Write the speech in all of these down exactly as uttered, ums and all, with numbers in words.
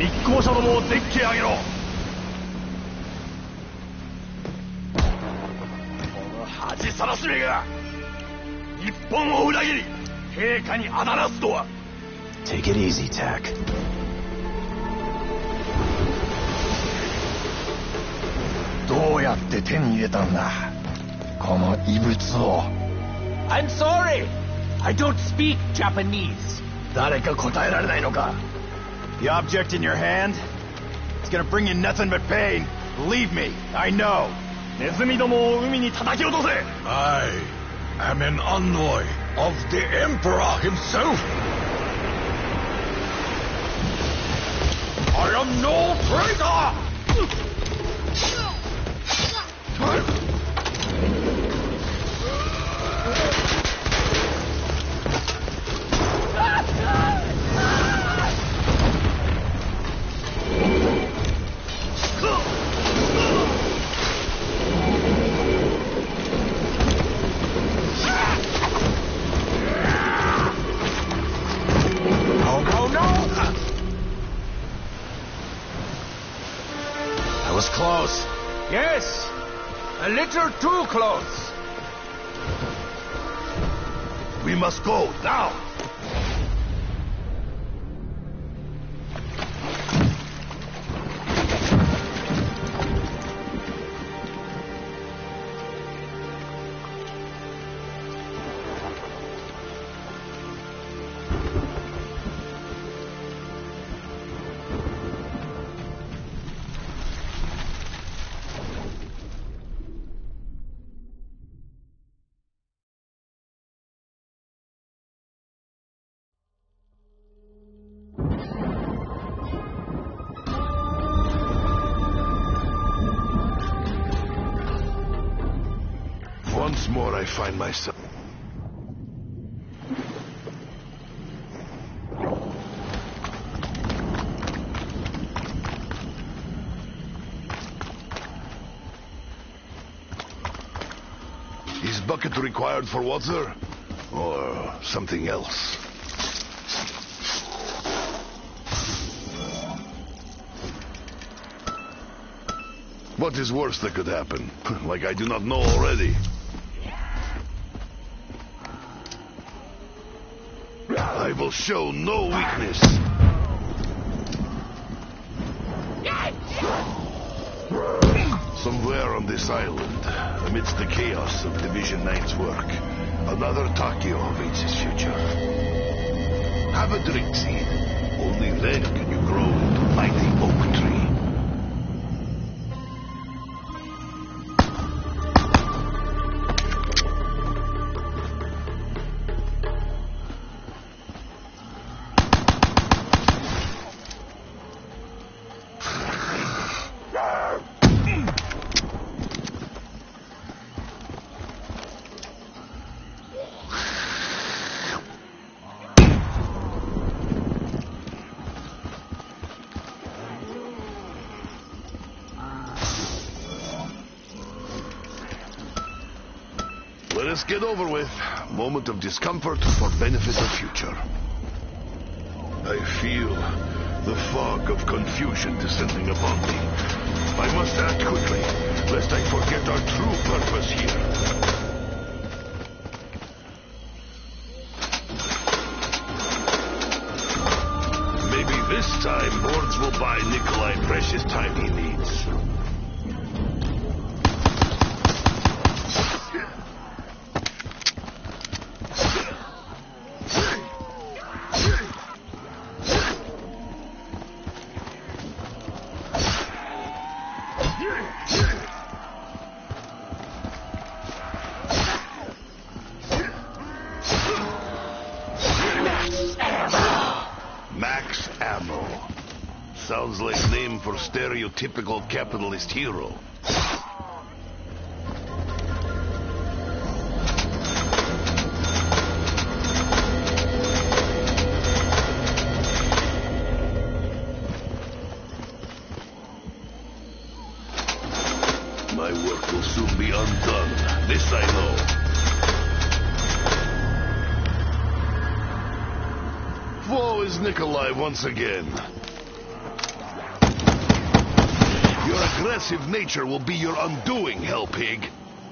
密航者どもをデッキへ上げろ。この恥さらしめが日本を裏切り陛下にあだなすとは。 Take it easy, Tack. どうやって手に入れたんだこの異物を。 I'm sorry. I don't speak Japanese. 誰か答えられないのか。 The object in your hand? It's gonna bring you nothing but pain. Believe me, I know. ネズミどもを海に叩き落とせ。 I am an envoy of the Emperor himself. I am no traitor! Close. Yes, a little too close. We must go now. Once more I find myself. Is bucket required for water? Or something else? What is worse that could happen? Like I do not know already. I will show no weakness. Somewhere on this island, amidst the chaos of Division nine's work, another Takio awaits his future. Have a drink, Seed. Only then can you grow into a mighty oak tree. Let us get over with. Moment of discomfort for benefit of future. I feel the fog of confusion descending upon me. I must act quickly, lest I forget our true purpose here. Maybe this time boards will buy Nikolai precious time he needs. Max Ammo. Sounds like name for stereotypical capitalist hero. My work will soon be undone. This I know. Woe is Nikolai once again. aggressive nature will be your undoing, Hell Pig.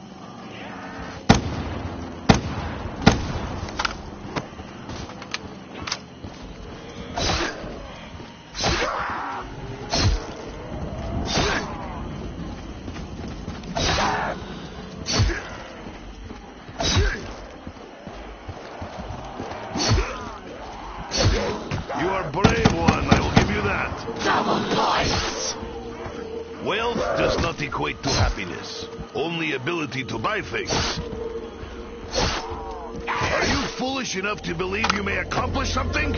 You are a brave one, I will give you that. Double points! Wealth does not equate to happiness, only ability to buy things. Are you foolish enough to believe you may accomplish something?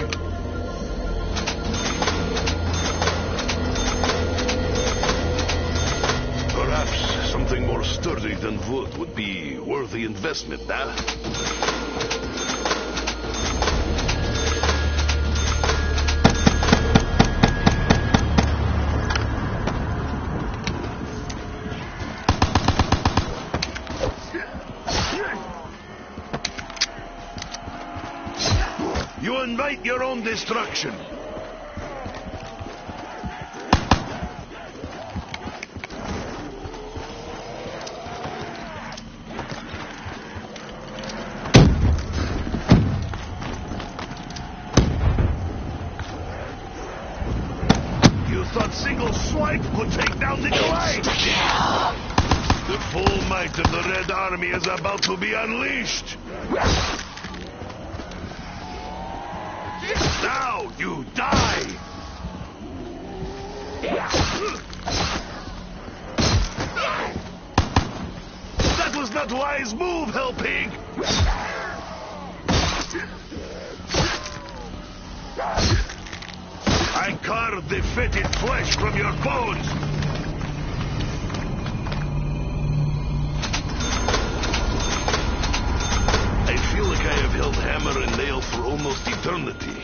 Perhaps something more sturdy than wood would be worth the investment, huh? You invite your own destruction. You thought single swipe could take down the Goliath? The full might of the Red Army is about to be unleashed. Now you die! That was not wise move, Hell Pig! I carved the fetid flesh from your bones! I feel like I have held hammer and nail for almost eternity.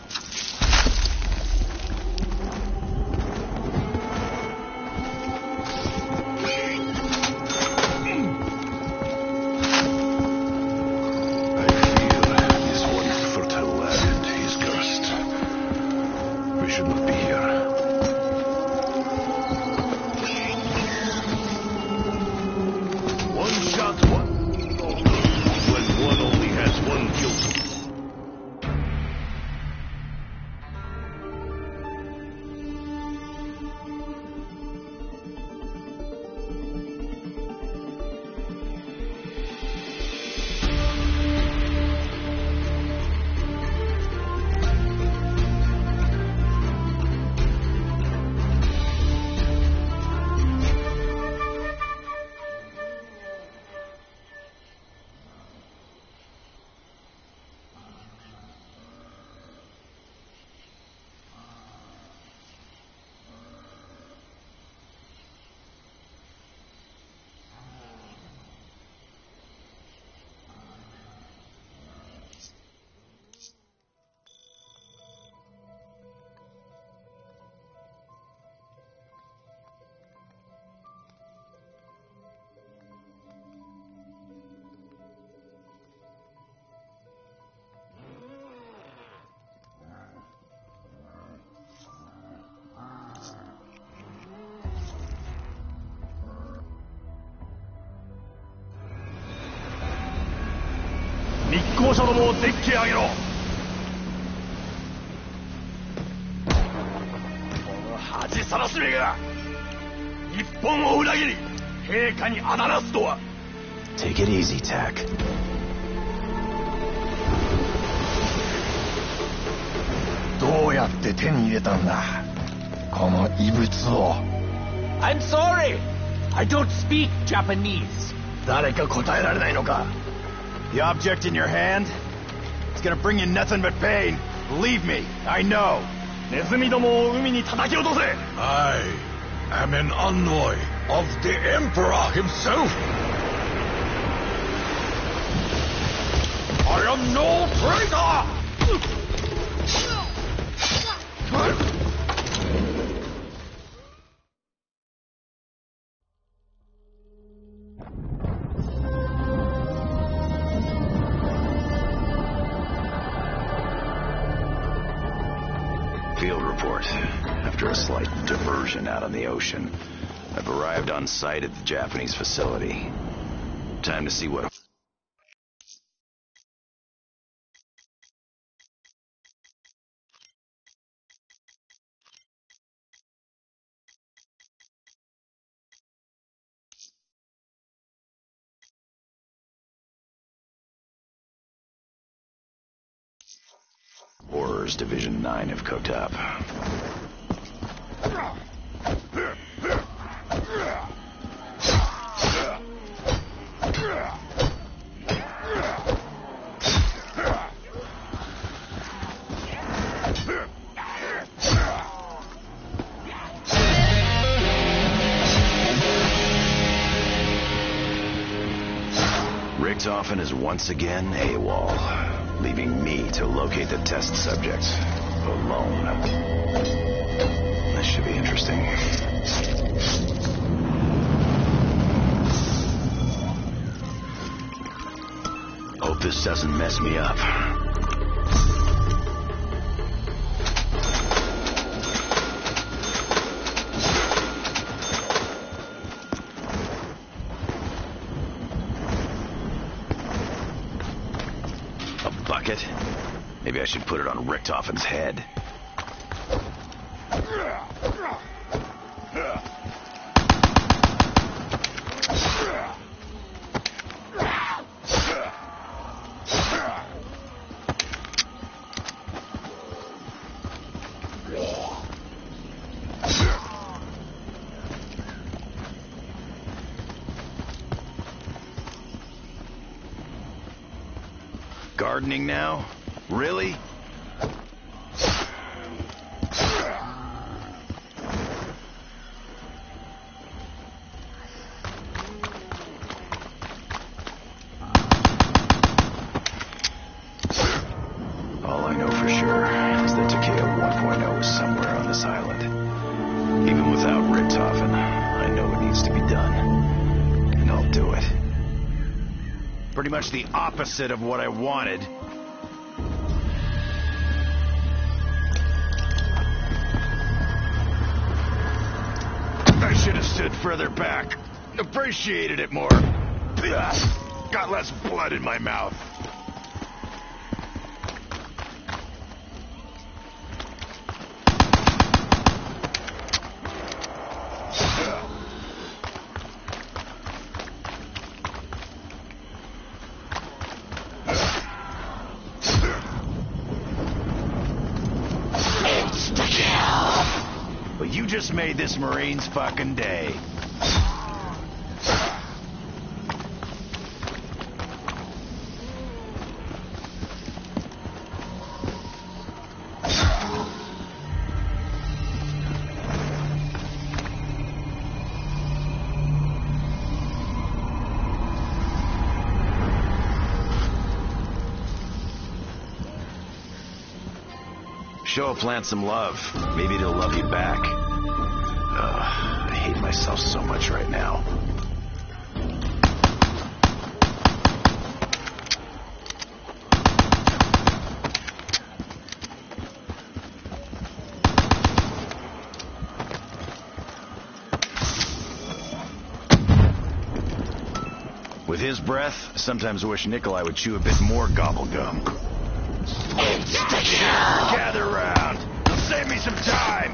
Take it easy, Tack. I'm sorry! I don't speak Japanese. The object in your hand? It's gonna bring you nothing but pain. Believe me, I know. I am an envoy of the Emperor himself. I am no traitor! Field report. After a slight diversion out on the ocean, I've arrived on site at the Japanese facility. Time to see what... Horrors Division nine of Kotap. Richtofen is once again AWOL, leaving me to locate the test subject alone. This should be interesting. Hope this doesn't mess me up. Bucket? Maybe I should put it on Richtofen's head. Gardening now? Really? All I know for sure is that Takeo one point oh is somewhere on this island. Even without Richtofen, I know it needs to be done. And I'll do it. Pretty much the opposite of what I wanted. I should have stood further back. Appreciated it more. Ugh, got less blood in my mouth. Well, you just made this Marine's fucking day. Show a plant some love. Maybe they'll love you back. Ugh, I hate myself so much right now. With his breath, sometimes I wish Nikolai would chew a bit more gobblegum. Gather round. It'll save me some time.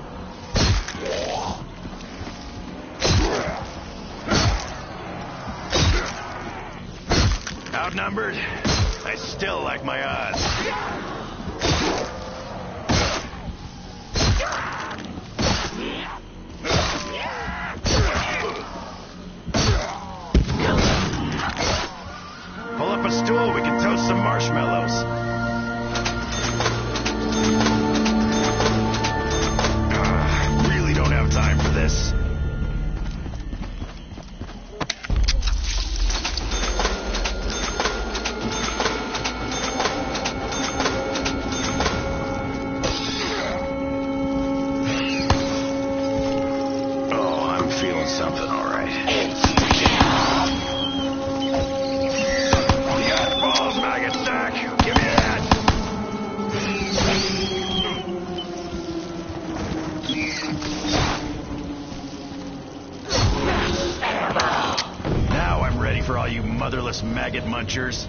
Outnumbered? I still like my odds. Pull up a stool, we can toast some marshmallows. Time for this. Oh, I'm feeling something, all right. You got balls, maggot sack. Give me that. all you motherless maggot munchers.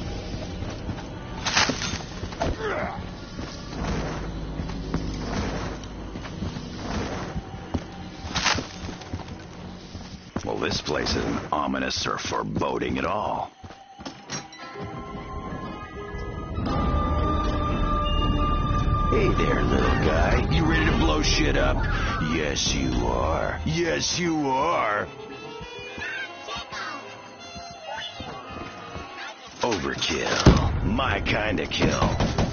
Well, this place isn't ominous or foreboding at all. Hey there, little guy. You ready to blow shit up? Yes, you are. Yes, you are. Overkill. My kind of kill.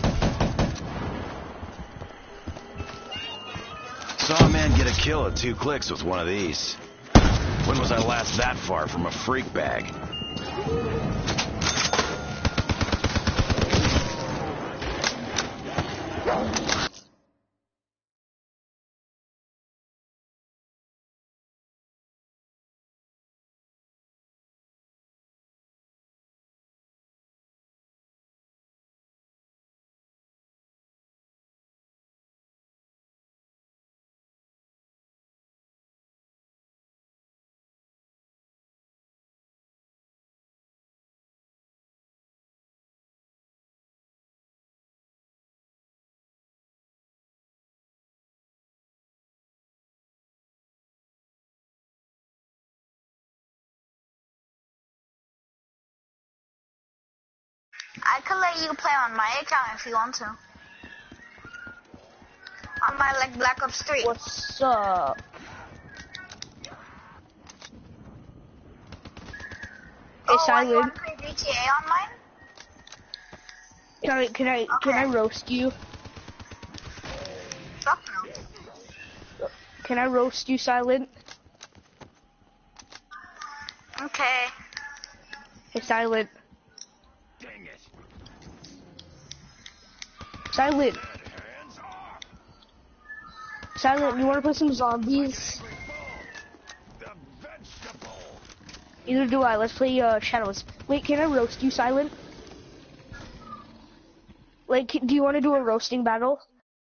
Saw a man get a kill at two clicks with one of these. When was I last that far from a freak bag? I could let you play on my account if you want to. On my like Black Ops three. What's up? Hey, Oh, why, you Silent. want to play G T A on mine? Can I can I can I Okay. roast you? Fuck no. Can I roast you, Silent? Okay. Hey, Silent. Dang it. Silent. Hands off. Silent. You want to play some zombies? The vegetable. Either do I. Let's play uh, Shadows. Wait, can I roast you, Silent? Like, do you want to do a roasting battle?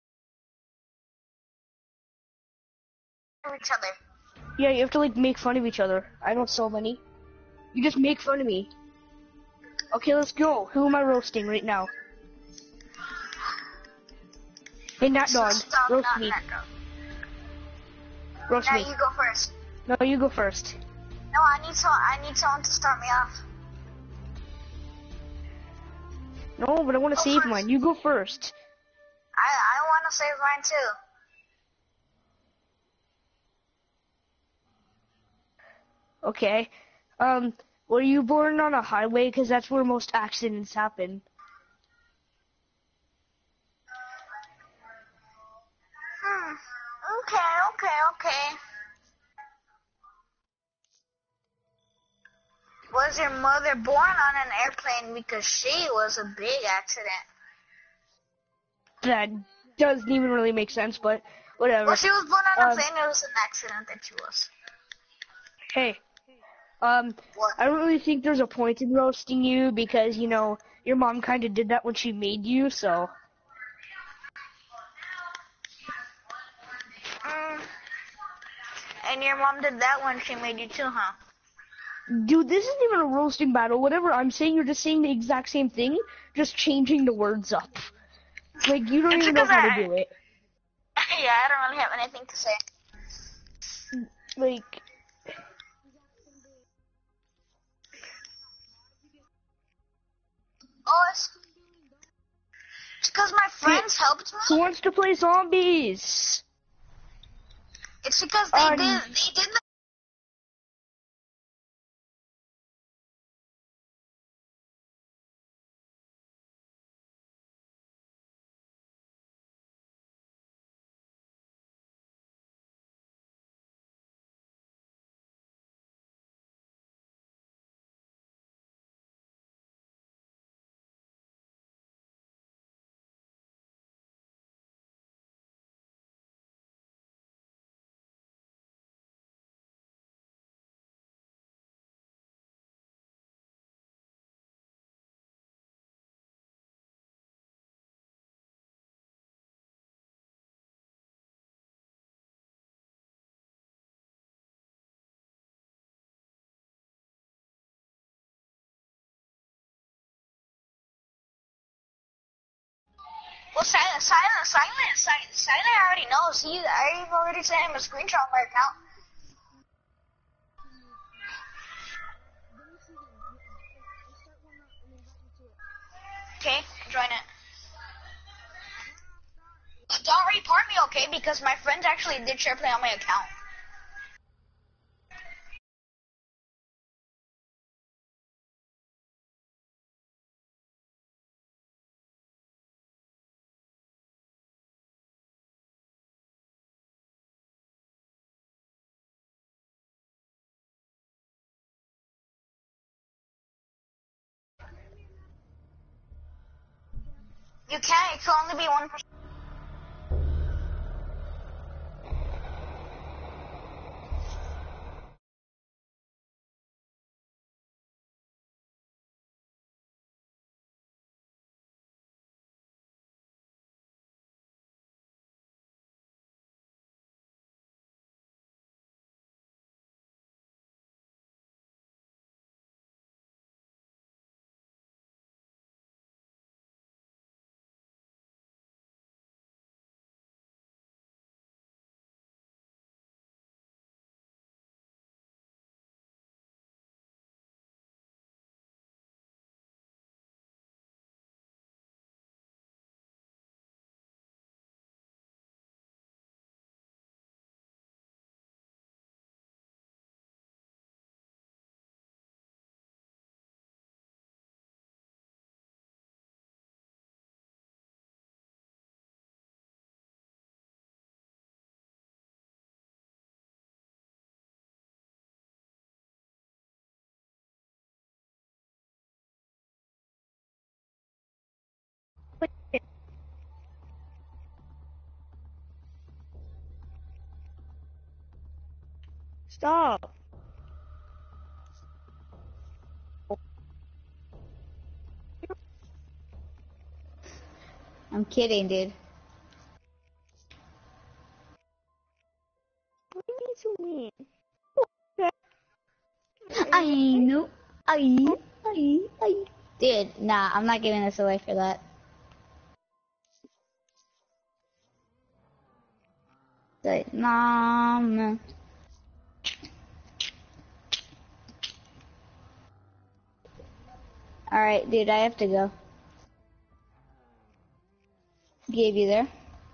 Each other. Yeah, you have to like make fun of each other. I know so many. You just make fun of me. Okay, let's go. Who am I roasting right now? Hey, Nat Dog, Stop, roast not me. that dog. Roast Now me. you go first. No, you go first. No, I need so I need someone to start me off. No, but I want to Go save first. mine. You go first. I I want to save mine too. Okay. Um, were you born on a highway? Because that's where most accidents happen. Hmm. Okay, okay, okay. Was your mother born on an airplane? Because she was a big accident. That doesn't even really make sense, but whatever. Well, she was born on a Um, plane. It was an accident that she was. Hey, um, What? I don't really think there's a point in roasting you because, you know, your mom kind of did that when she made you, so. Mm. And your mom did that when she made you too, huh? Dude, this isn't even a roasting battle. Whatever I'm saying, you're just saying the exact same thing, just changing the words up. Like, you don't It's even know because how I- to do it. Yeah, I don't really have anything to say. Like, Oh, it's because my friends helped who me. wants to play zombies? It's because they Um, did they did the Well, silent, silent, silent, silent, silent already knows. He, I've already sent him a screenshot of my account. Okay, join it. Don't report me, okay? Because my friends actually did share play on my account. You can't. It can only be one person. Stop. I'm kidding, dude. What do you mean so mean? I know. I, I, I. Dude, nah, I'm not giving this away for that. Like, mom. Alright, dude, I have to go. Gabe, you there?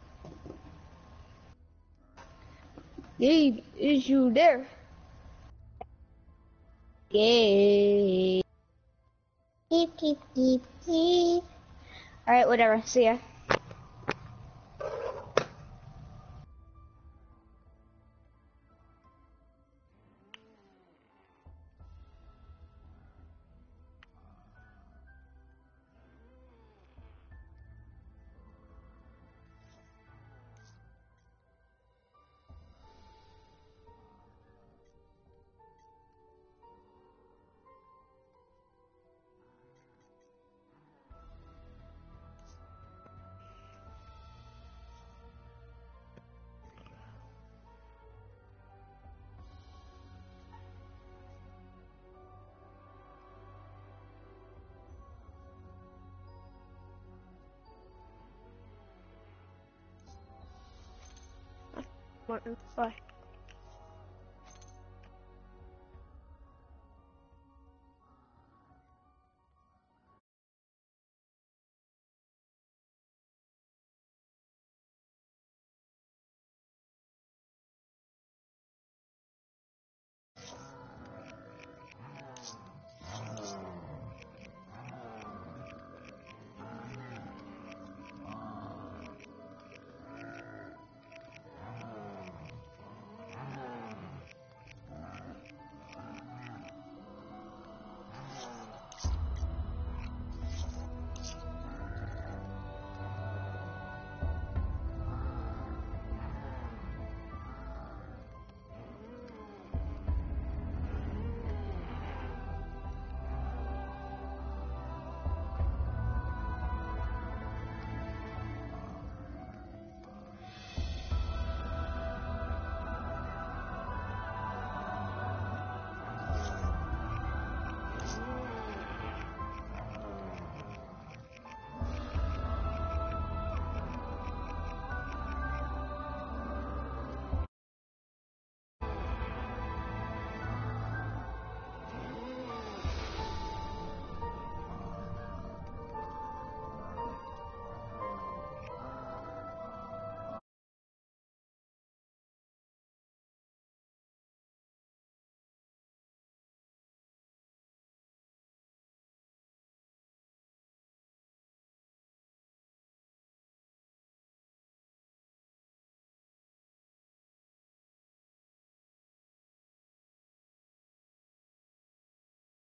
Gabe, is you there? Gabe. Keep, keep, keep, keep. Alright, whatever. See ya. Martin, bye.